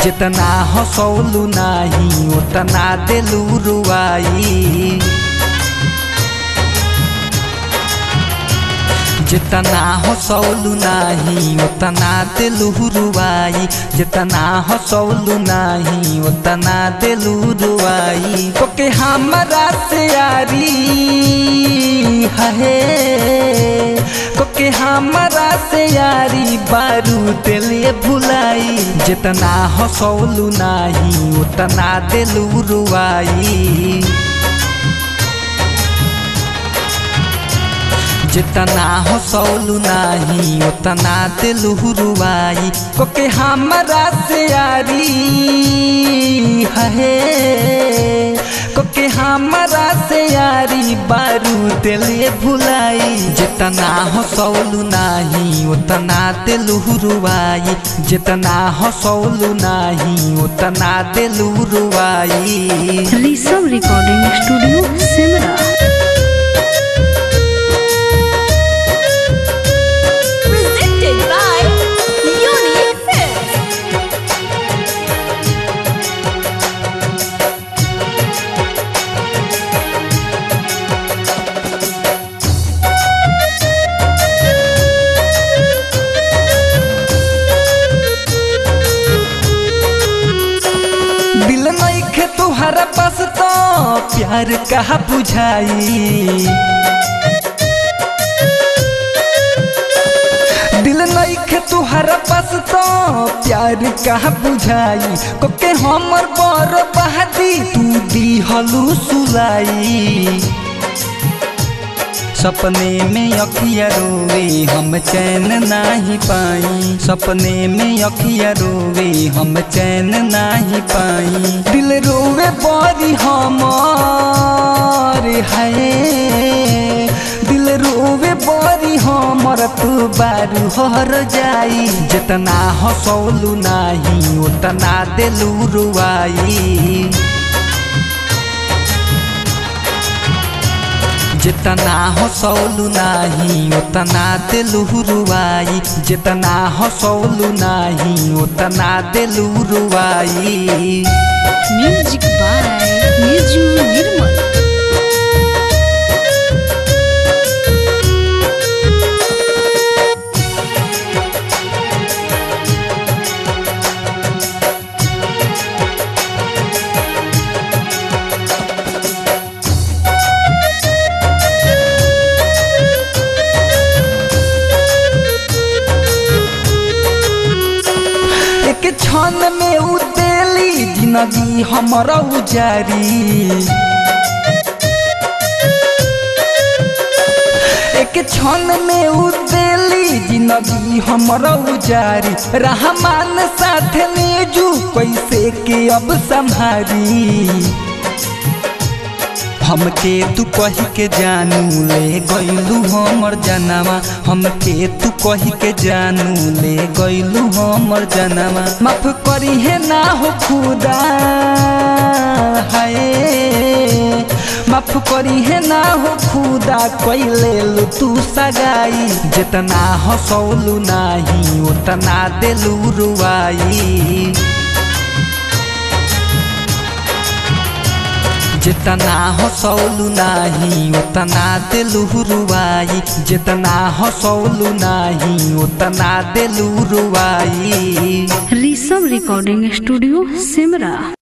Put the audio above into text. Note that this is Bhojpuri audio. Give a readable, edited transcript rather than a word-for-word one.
जितना हंसौलू नाही उतना दिलू रुआई। जितना हंसौलू नाही उतना दिलू रुआई। जितना हंसौलू नाही उतना दिलू रुआई। ओके हमरा से यारी है कोके हमरा से यारी बारू दिले भुलाई। जितना हंसौलू नाही उतना दिलू रुआई। जितना हंसौलू नाही उतना दिलू रुआई। कोके हमरा से यारी है कोके हमरा से यारी बारू दिले भुलाई। जितना हंसौलू नाही उतना दिलू रुआई। जितना हंसौलू नाही उतना दिलू रुआई। Rishabh recording studio Simra. दिल नइखे तुहरा पास तो प्यार कहा बुझाई। दिल नइखे तुहरा पास तो प्यार कहा बुझाई। कोके हमर बर्बादी तू दिहलू सुलाई। सपने में अखिया रोवे हम चैन नाही पाई। सपने में अखिया रोवे हम चैन नाही पाई। दिल रोवे बड़ी हमर है दिल रोवे बड़ी हमर तू बारू हर जाई। जितना हंसौलू नाही उतना दिलू रुआई। जितना हंसौलू नाही उतना दिलू रुआई। जितना हंसौलू नाही उतना दिलू रुआई। Music by Niju Nirmal. एक क्षण में उतेली जिंदगी हमारा उजारी। एक क्षण में उतेली जिंदगी हमारा उजारी। रहमान साथ नेजू कैसे के अब संभारी। हमके तू कही के जानू ले गईलू हमर जनवा। हमके तू कही के जानू ले गईलू हमर जनवा। माफ करी है ना हो खुदा है माफ करी है ना हो खुदा कैले लू तू सगाई। जितना हंसौलू नाही उतना दिलू रुआई। जितना हंसौलू नाही उतना दिलू रुआई। जितना हंसौलू नाही उतना दिलू रुआई। Rishabh recording studio Simra.